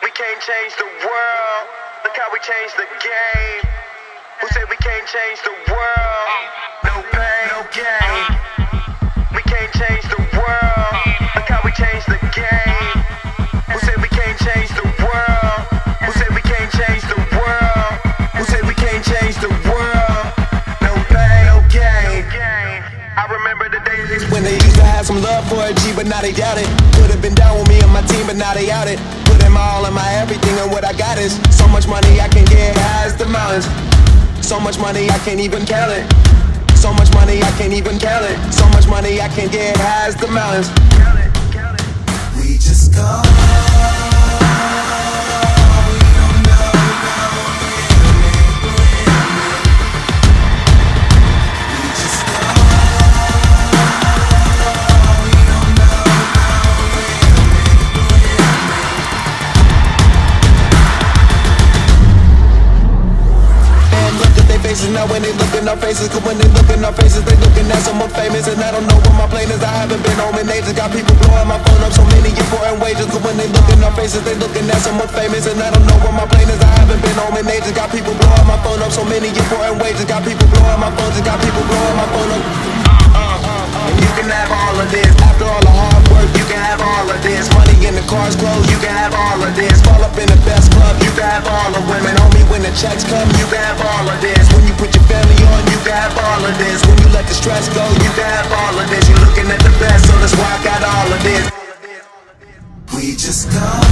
We can't change the world. Look how we changed the game. Who said we can't change the world? No pain, no gain. We can't change the world. Look how we changed the game. Who said we can't change the world? Who said we can't change the world? Who said we can't change the world? No pain, no gain. I remember the days when they used to have some love for a G, but now they doubt it. Could've been down with me and my team, but now they out it. Putting my all and my everything, and what I got is so much money I can get high as the mountains. So much money I can't even count it. So much money I can't even count it. So much money I can get high as the mountains. We just go. Now when they look in our faces, cause when they look in our faces, they looking at someone famous. And I don't know what my plane is, I haven't been home in ages. Got people blowing my phone up, so many important wages. Cause when they look in our faces, they looking at someone famous. And I don't know what my plane is, I haven't been home in ages. Got people blowing my phone up, so many important wages. Got people blowing my phones, got people blowing my phone up. And you can have all of this. After all the hard work, you can have all of this. Money in the cars, clothes, you can have all of this. Fall up in the best club, you can have all of women. Homie, when the checks come, you can have all of this. When you put your family on, you can have all of this. When you let the stress go, you can have all of this. You're looking at the best, so that's why I got all of this. We just go.